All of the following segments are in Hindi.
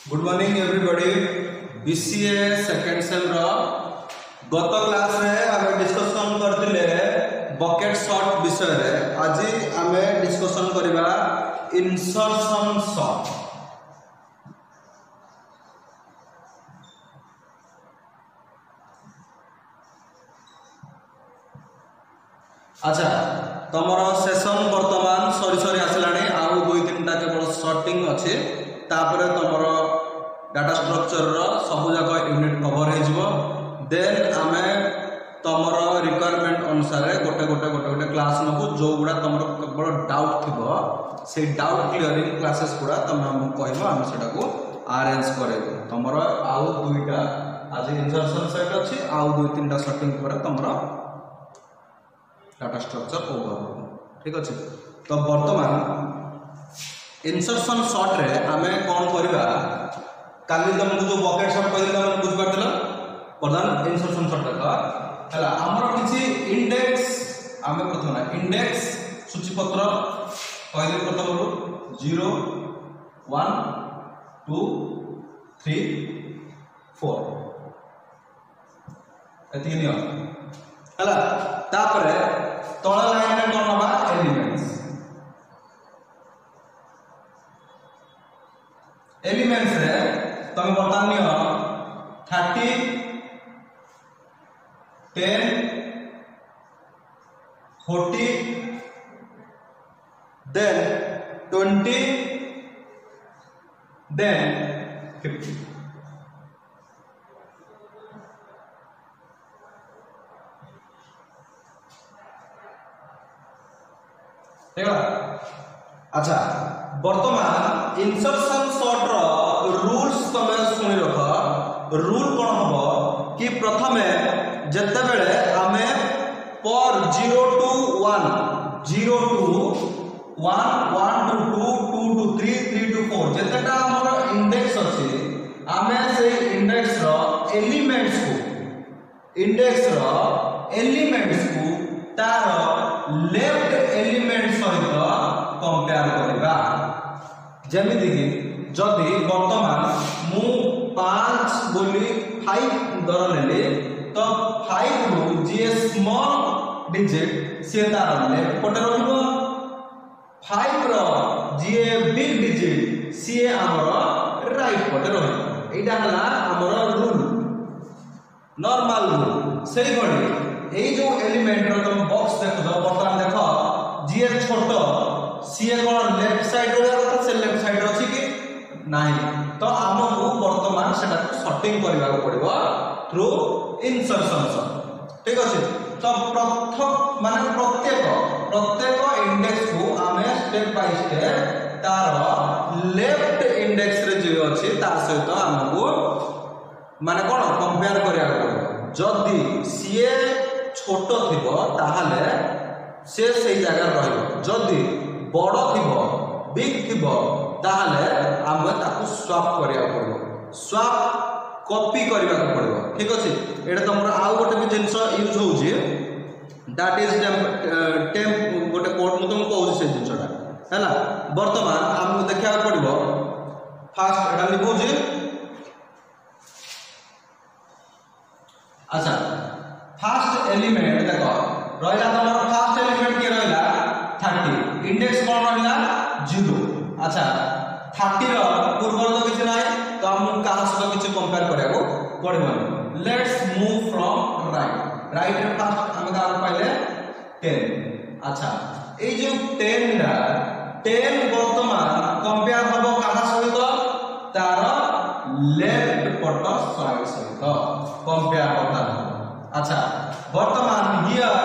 Good morning everybody. BCA second sem रो गत क्लास रे आमे डिस्कशन करथिले बकेट शॉट विषय रे। आज आमे डिस्कशन करबा इंसर्शन शॉट। अच्छा तमरो सेशन वर्तमान सरी सरी आसलानी आउ दुई तीनटा केवल शॉर्टिंग अछि तापर तमरो डाटा स्ट्रक्चर रो सब जाक यूनिट कवर हो जिवो। देन आमे तमरो रिक्वायरमेंट अनुसार गोटे क्लास नबु जो गुडा तमरो केवल डाउट थिबो से डाउट क्लियरिंग क्लासेस गुडा तमे हम कहबो हम सेटा को अरेंज करेबो। तमरो आउ दुईटा आज इंसर्शन सेट अछि आउ दुई तीनटा शॉर्टिंग पर तमरो डाटा स्ट्रक्चर ओवर। ठीक अच्छे तो वर्तमान इंसर्शन शॉर्ट रे आमे कौन करबा काली तुमको जो बकेट शॉर्ट कहले तुम बुझ पारथिल प्रधान इंसर्शन शॉर्ट देख हला हमर किछि इंडेक्स आमे प्रथम ना इंडेक्स सूचीपत्र कहले प्रथम रो 0 1 2 3 4 एति नियो हला तापरे तळ लाइन में कोन बा एलिमेंट्स रे तमे बर्तमान नियो 30 10 40 then 20 then 50। अच्छा वर्तमान इंसर्शन शॉर्ट रो रूल्स तमे सुनि रख। रूल कोन हबो कि प्रथमे जत्ते बेले आमे पर 0 to 1 0 to 1 1 to 2 2 to 3 3 to 4 जत्तेटा हमर इंडेक्स अछि आमे से इंडेक्स रो एलिमेंट्स को तार लेफ्ट एलिमेंट सहित कंपेयर करबा। जेमिति कि जदि वर्तमान मु 5 बोली 5 दर लेले तो 5 रु जे स्मॉल डिजिट से तार लेफ्ट पटे रहबो 5 रो जे बिग डिजिट से हमर राइट पटे रहबो। एटा हला हमर रूल नॉर्मल रूल। सेही गणी এই जो एलिमेंट रो तुम बॉक्स देखो बर्तमान देखो जी छोट सी कोन लेफ्ट साइड रो कथा से लेफ्ट साइड रो छी कि नाही तो हमहु वर्तमान सेटा को सॉर्टिंग करबा को पड़िबो थ्रू इंसर्शन शॉर्ट। ठीक अछि तो प्रथम माने प्रत्येक इंडेक्स को हमें स्टेप बाय स्टेप तार लेफ्ट इंडेक्स रे जे अछि तार सहित हमहु माने कोन कंपेयर करिया को जदी सीए छोट थिबो ताहाले से सही जगह रहइबो जदी बड़ थिबो बिग थिबो ताहाले हम ताकू स्वैप करिया पड़िबो स्वैप कॉपी करिया को पड़िबो। ठीक अछि एटा तमरा आउ गोटे भी जिंस यूज होउची दैट इज टेम्प गोटे कोड म तुम कहू से जिंसटा हैला वर्तमान हम देखा पड़िबो फास्ट एटा लिखोजी। अच्छा फर्स्ट एलिमेंट देखो रहला तमरो फर्स्ट एलिमेंट के रहला 30 इंडेक्स कोन रहला 0। अच्छा 30 रो पूर्व तो किछ नाही तो हम कहां से किछ कंपेयर करबो पड़बो। लेट्स मूव फ्रॉम राइट रे फर्स्ट हम का पहले 10। अच्छा ए जो 10 रा 10 वर्तमान कंपेयर हबो कहां सहित तार लेफ्ट पट साइड सहित कंपेयर होता है। अच्छा वर्तमान here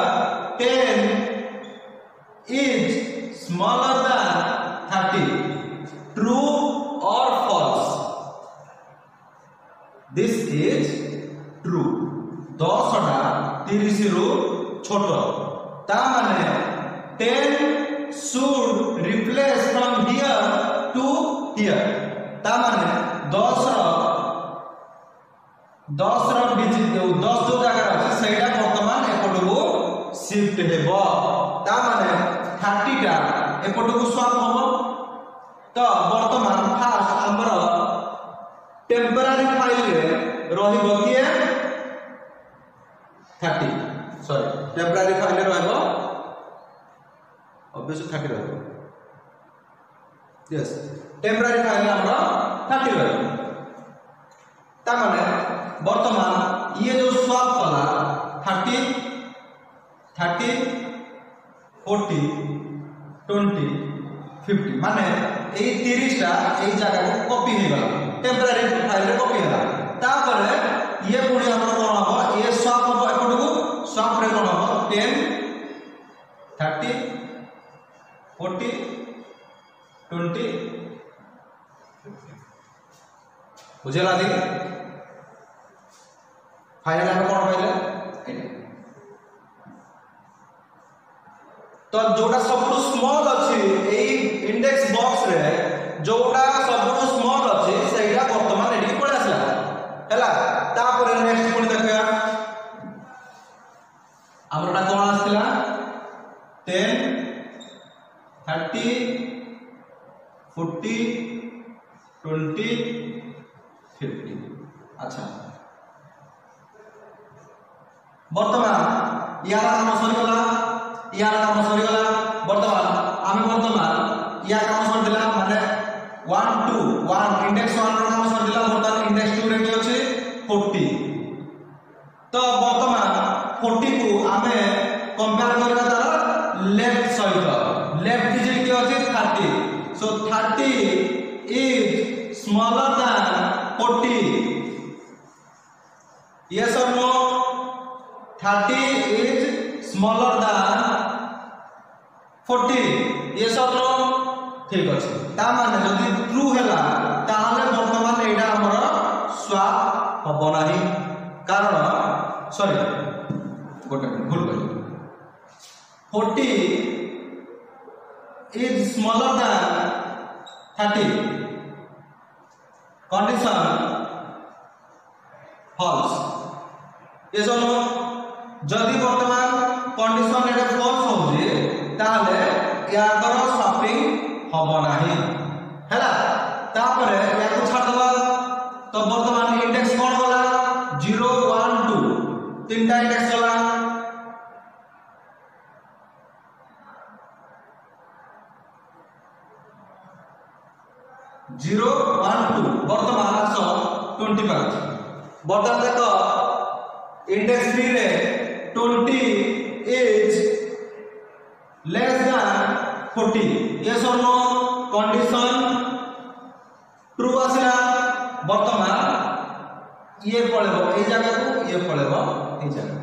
10 is smaller than 30 true और फॉल्स। दिस इज ट्रू 10 टा 30 रु छोट ता माने 10 should replace from here to here ता माने 10 रो डिजिट 10 जो जगह अछि सेटा वर्तमान एपटो शिफ्ट हेबो ता माने 30 टा एपटो स्वैप होबो। तो वर्तमान फास्ट हमर टेम्परारी फाइल रे रहिबो किए 30 सॉरी टेम्परारी फाइल रे रहिबो ऑब्वियसली 30 रहिबो यस टेम्परारी फाइल हमरा 30 रहिबो ता माने वर्तमान ये जो स्वैप कला 30 40 20 50 माने ए 30 टा ए जगह को कॉपी हे गला टेम्पररी फाइल रे कॉपी होला तापर ये पुणी हमर कोन हो ये स्वैप हो एपट को स्वैप रे कोन हो 10 30 40 20 बुझेला दी फाइनल हम कोन पाइले तो जोटा सब स्मॉल अछि ए इंडेक्स बॉक्स रे जोटा सब स्मॉल अछि सेटा वर्तमान एडी पळे आसला हैला तापर नेक्स्ट कोन देखिया हमरटा कोन आसला 10 30 40 20 50 अच्छा वर्तमान यार काम सरी गला यार काम सरी गला वर्तमान आमे वर्तमान या काम सरी दिला माने 1 2 1 इंडेक्स 1 रो काम सरी दिला वर्तमान इंडेक्स 2 रे की अछि 40 तो वर्तमान 40 को आमे कंपेयर करबा तार लेफ्ट सहित लेफ्ट जे की अछि 30 so 30 is smaller than 40 yes or no 30 is smaller than 40 yes or no ठीक अछि ता माने जदि ट्रू हैला ताहाले वर्तमान एडा हमर स्वैप हबो नाही कारण सॉरी गोटे भूल कहि 40 is smaller than 30 condition false yes or no जदि वर्तमान कंडीशन एटा फॉल्स हो जे ताले याकर स्वैपिंग हबो नाही हैला तापरे याको छाड़ दबा तो वर्तमान इंडेक्स कोन होला 0 1 2 तीनटा इंडेक्स होला 0 1 2 वर्तमान 25 वर्तमान देखो इंडेक्स 3 रे 20 is less than 40 yes or no condition true आसिला वर्तमान ये पळेबो ए जगह को ये पळेबो ए जगह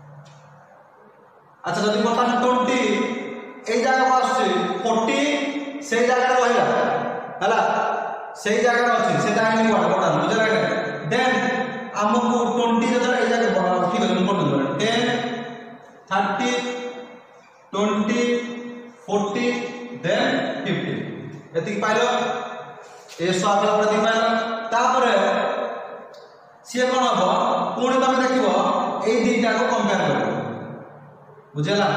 अच्छा जदि वर्तमान 20 ए जगह को आसे 40 से जगह रहला हला से जगह अछि सेटा आनी बडा बुझला के देन हमको 20 जदि ए जगह बडा ठीक है नंबर 10 30 20 40 देन 50 एति पाइलो ए स्वाद प्रति पाइलो तापरे से कोन हो पुणी तमे देखिबो ए दीटा को कंपेयर करो बुझला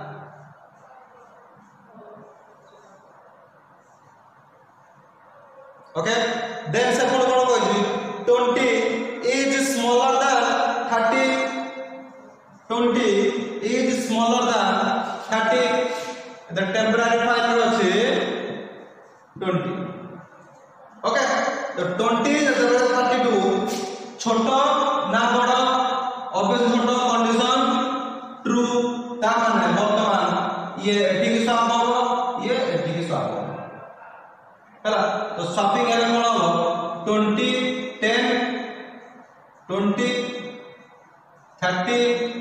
ओके देन से कोन कहजी 20 is smaller than 30 20 is smaller than 30 the temporary file अछि 20 okay तो 20 is 32 छोटो ना बड़ा ऑब्वियस छोटो कंडीशन ट्रू ता माने वर्तमान ये एठी की स्वाप हो ये एठी की स्वाप हो हैला तो स्वैपिंग एले कोन हो 20 10 20 30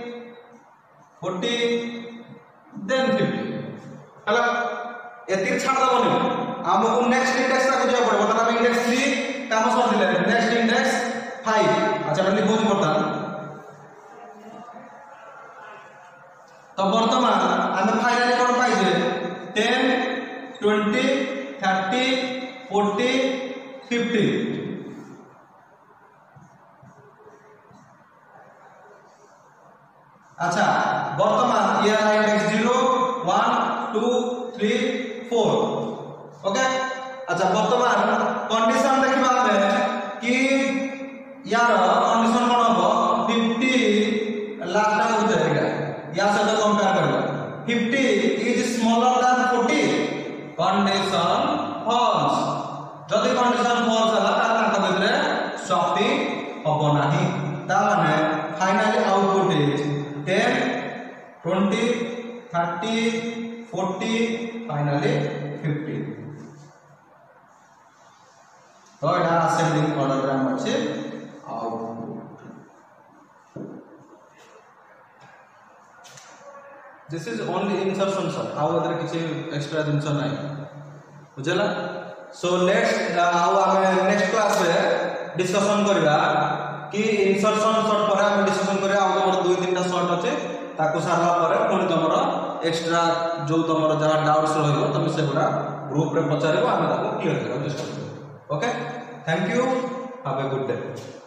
40 देन 50 हला एति छाड़ दबनी हमको नेक्स्ट इंडेक्स तक जाय पड़े मतलब इंडेक्स 3 काम सर दिले नेक्स्ट इंडेक्स 5 अच्छा मैं लिखो पड़ता तो वर्तमान हम फाइनली कोन पाइ जे 10 20 30 40 50 अच्छा वर्तमान ये इंडेक्स 0 1 2 3 4 ओके अच्छा वर्तमान कंडीशन देखिबा हमें कि यार कंडीशन कोन हो 50 लास्ट टाइम हो जाएगा या से तो कंपेयर करबा 50 is smaller than 40 condition false जदि कंडीशन फॉल्स हला ताला का बेरे सॉफ्टिंग हबो नाही ता माने फाइनली आउटपुट इज 10 20 30 40 फाइनली 50 तो एटा असेंडिंग ऑर्डर रे हम अछि output this is only insertion sir आउ अदर किछि एक्स्ट्रा जिंस नै बुझला सो लेट्स आउ हम नेक्स्ट क्लास रे डिस्कशन करबा कि इंसर्शन शॉर्ट पर हम डिस्कशन करबा आउ हमर 2-3 टा शॉर्ट अछि ताकू सारला पर पुणी तमरो एक्स्ट्रा जो तमरो जहा डाउट्स रहइबो तमे सेगुडा ग्रुप रे पचारिबो हम ताकू क्लियर करबा चेष्टा करबो okay thank you have a good day